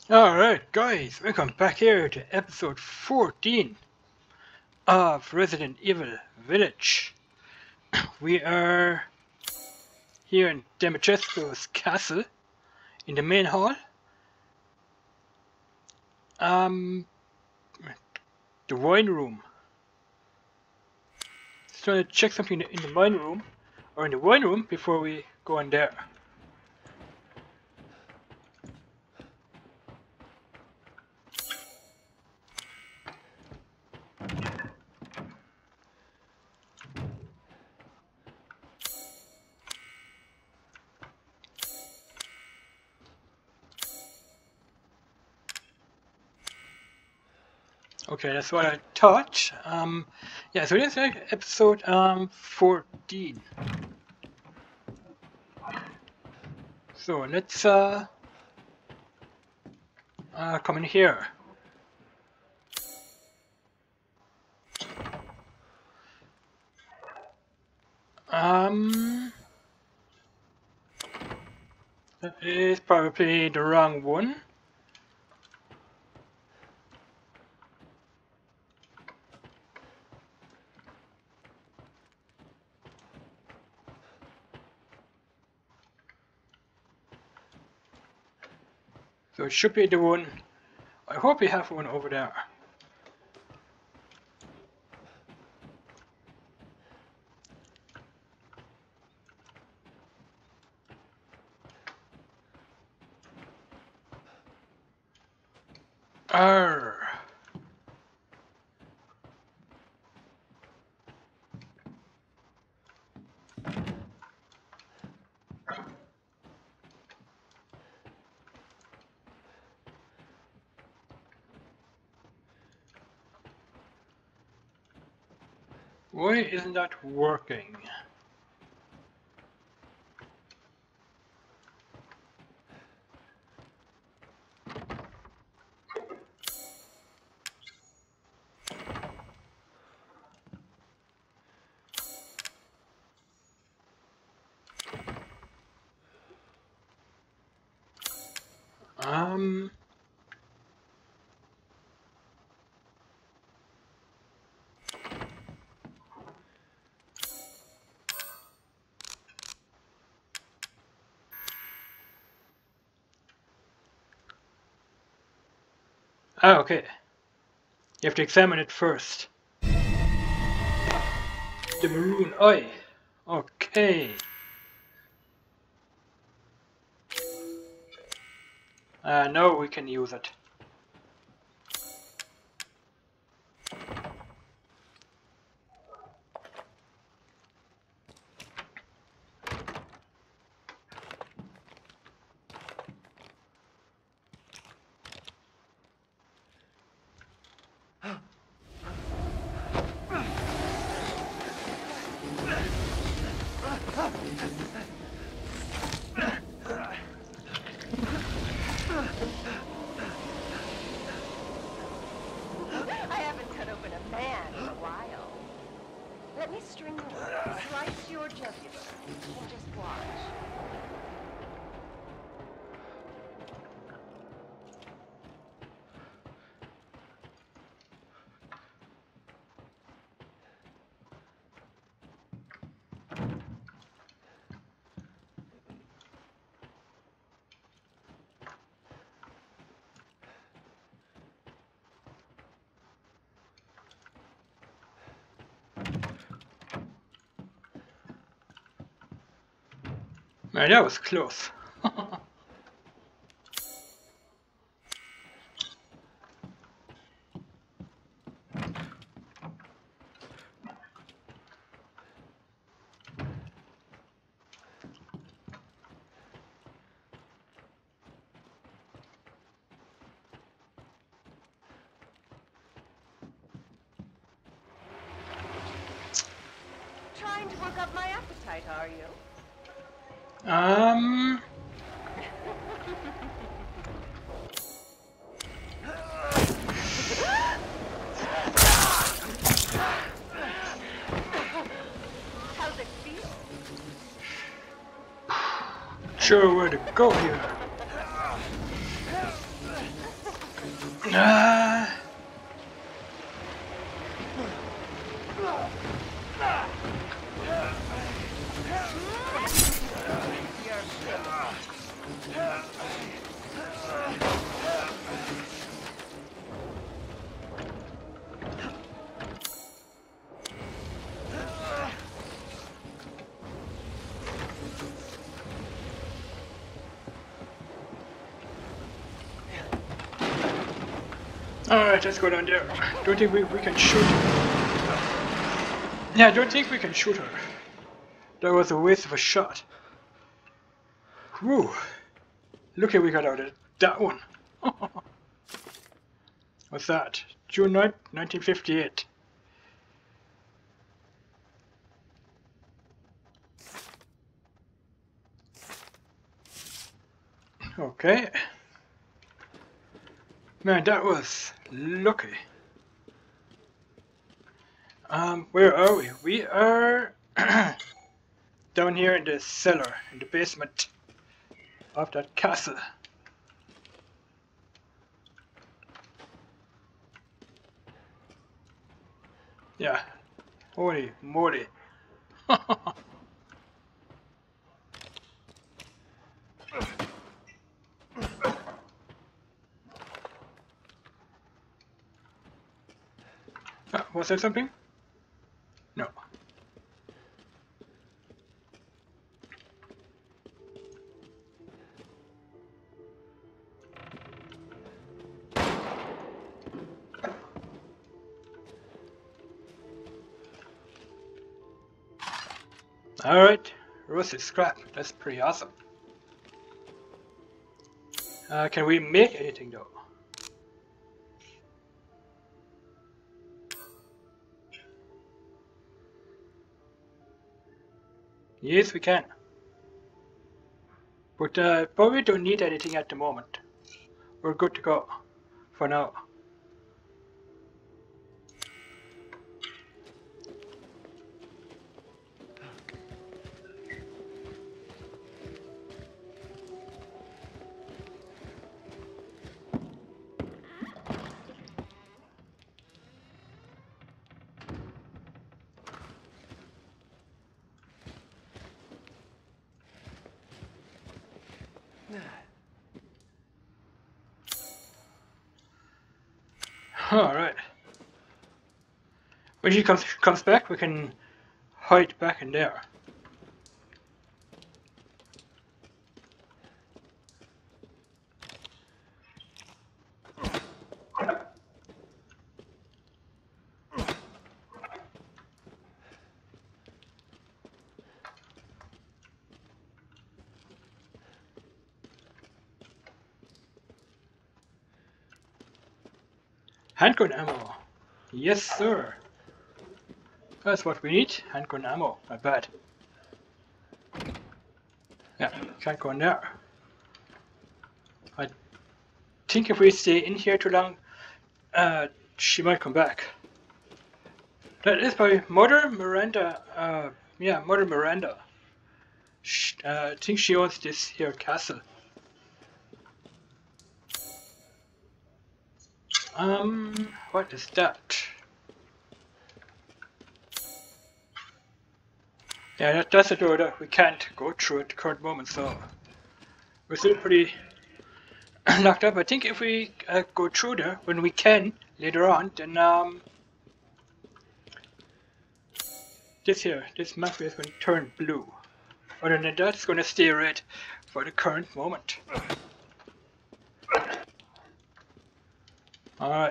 Alright, guys, welcome back here to episode 14 of Resident Evil Village. We are here in Dimitrescu's castle in the main hall. The wine room. Just trying to check something in the wine room or in the wine room before we go in there. Okay, that's what I thought. Yeah, so this is episode 14. So let's come in here. That is probably the wrong one. So it should be the one. I hope we have one over there. Arr. Why isn't that working? Ah, okay. You have to examine it first. The maroon eye. Okay. Now we can use it. Let me string you up, slice your jugular, and just watch. Man, that was close. Trying to work up my appetite, are you? How's it feel? Sure where to go here. Ah. Alright, let's go down there. Don't think we can shoot her. Yeah, I don't think we can shoot her. That was a waste of a shot. Whew. Look at we got out of that one. What's that? June 9th, 1958. Okay. Man, that was lucky. Where are we? We are down here in the cellar, in the basement of that castle. Yeah. Holy moly. Was there something? No. Alright, rusted scrap. That's pretty awesome. Can we make anything though? Yes, we can. But probably don't need anything at the moment. We're good to go for now. Alright. When she comes back, we can hide back in there. Handgun ammo. Yes, sir. That's what we need. Handgun ammo. Not bad. Yeah, can't go in there. I think if we stay in here too long, she might come back. That is by Mother Miranda. Yeah, Mother Miranda. I think she owns this here castle. What is that? Yeah, that's a door that we can't go through at the current moment, so we're still pretty locked up. I think if we go through there when we can later on, then this map is going to turn blue. Other than that, it's going to stay red for the current moment. Alright.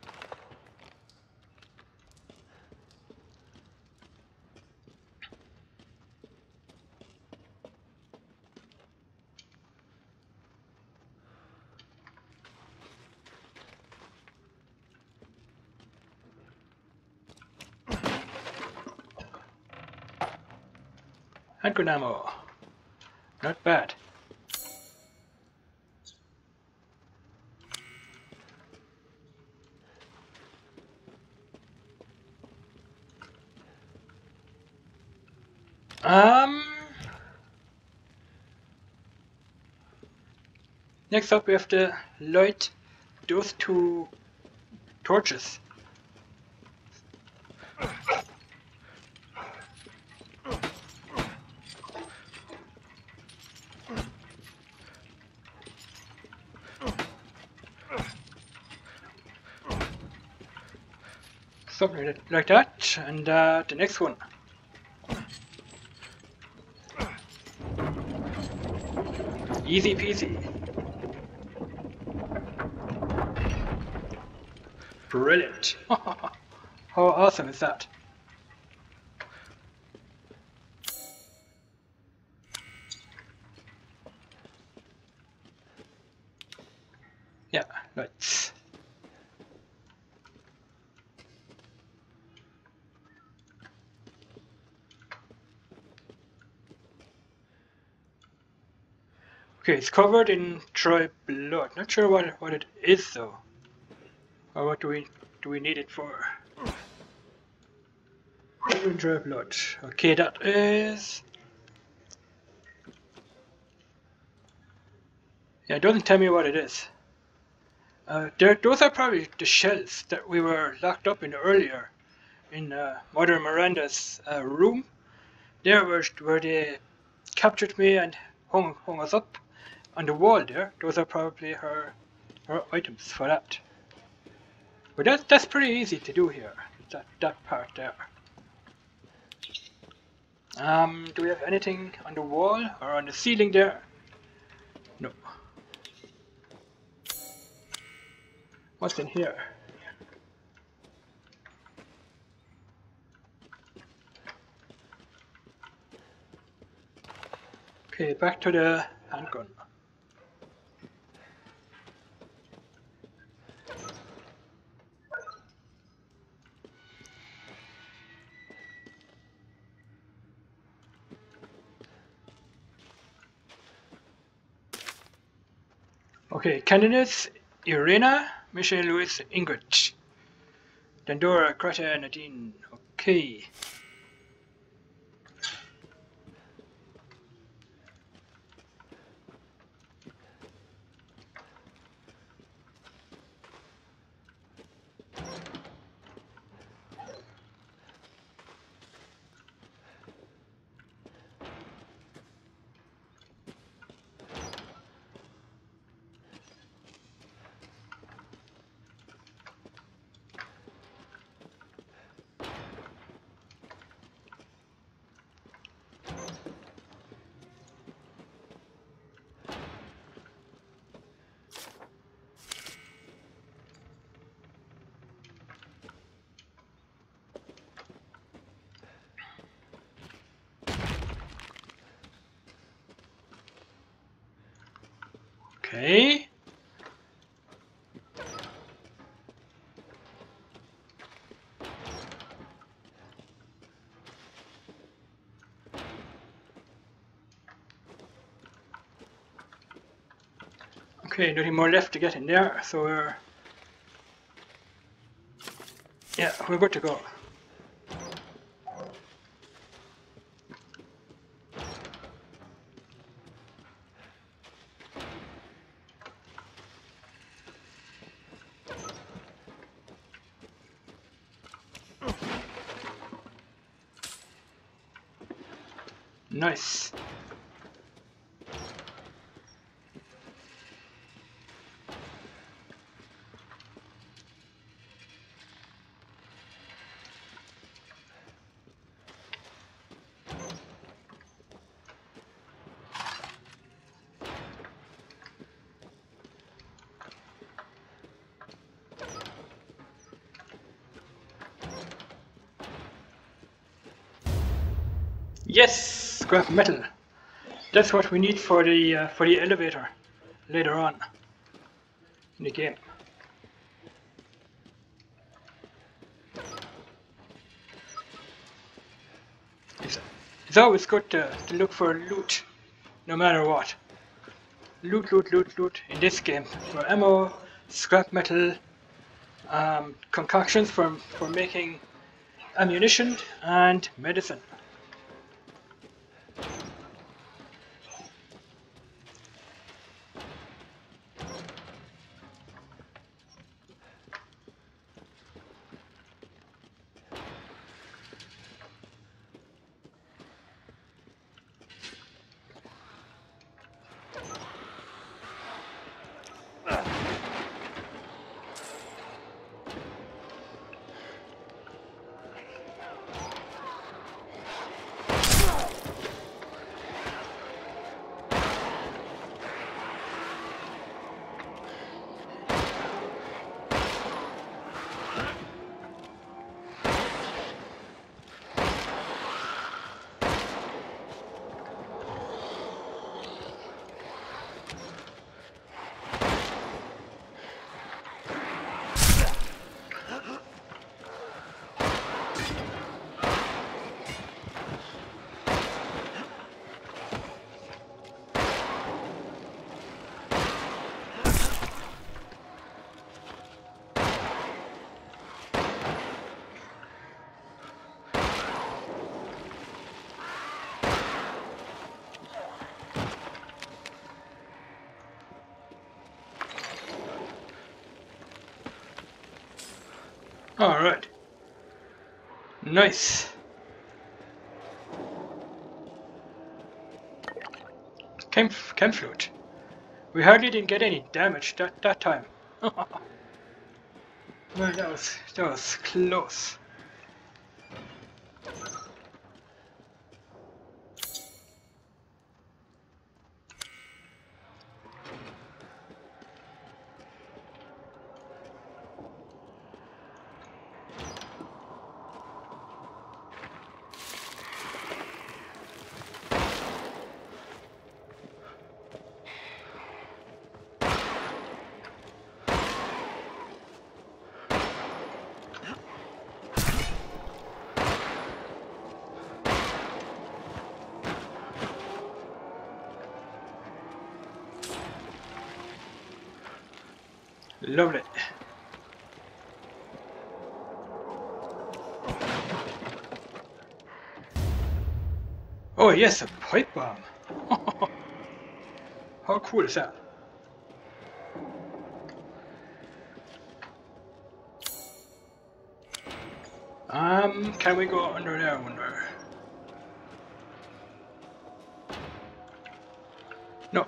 Handgun ammo. Not bad. Next up we have the light those two torches. Something like that, and the next one. Easy peasy. Brilliant. How awesome is that? Yeah, lights. Okay, it's covered in dry blood. Not sure what it is though. Or what do we need it for? Covered in dry blood. Okay, that is. Yeah, it doesn't tell me what it is. Those are probably the shells that we were locked up in earlier in Mother Miranda's room. There where they captured me and hung us up on the wall there. Those are probably her items for that. But that's pretty easy to do here. That part there. Do we have anything on the wall or on the ceiling there? No. What's in here? Okay, back to the handgun. Okay, candidates Irena, Michelle Louise, Ingrid, Dandora, Greta, Nadine. Okay. Okay. Okay, nothing more left to get in there, so we're good to go. Nice. Yes, scrap metal. That's what we need for the elevator later on in the game. It's always good to look for loot, no matter what. Loot, loot, loot, loot in this game. For ammo, scrap metal, concoctions for making ammunition, and medicine. Alright. Nice. Chem flute. We hardly didn't get any damage that time. Well, that was close. Lovely. Oh yes, a pipe bomb. How cool is that? Can we go under there, I wonder? No.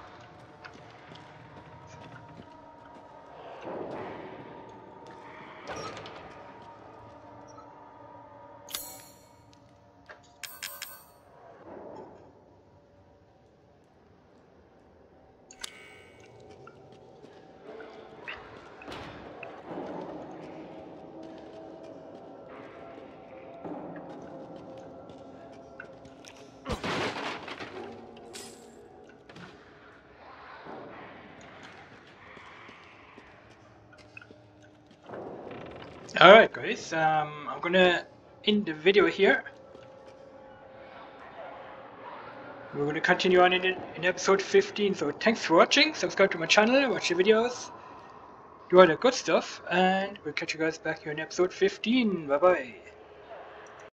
Alright guys, I'm gonna end the video here. We're gonna continue on in episode 15, so thanks for watching, subscribe to my channel, watch the videos, do all the good stuff, and we'll catch you guys back here in episode 15. Bye bye.